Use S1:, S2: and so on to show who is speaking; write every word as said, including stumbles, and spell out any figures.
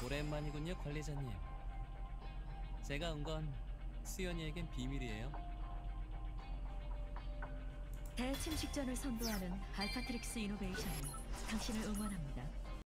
S1: 오랜만이군요, 관리자님. 제가 온 건 수연이에겐 비밀이에요.
S2: 대침식전을 선도하는 알파트릭스 이노베이션이 당신을 응원합니다.